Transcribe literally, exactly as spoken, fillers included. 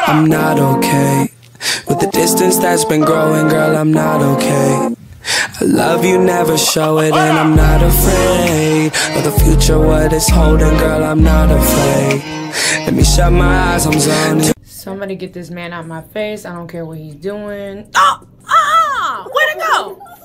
I'm not okay. With the distance that's been growing, girl, I'm not okay. I love you, never show it, and I'm not afraid of the future, what it's holding, girl, I'm not afraid. Let me shut my eyes, I'm zoning. Somebody get this man out my face. I don't care what he's doing. Oh! Ah! Where'd it go?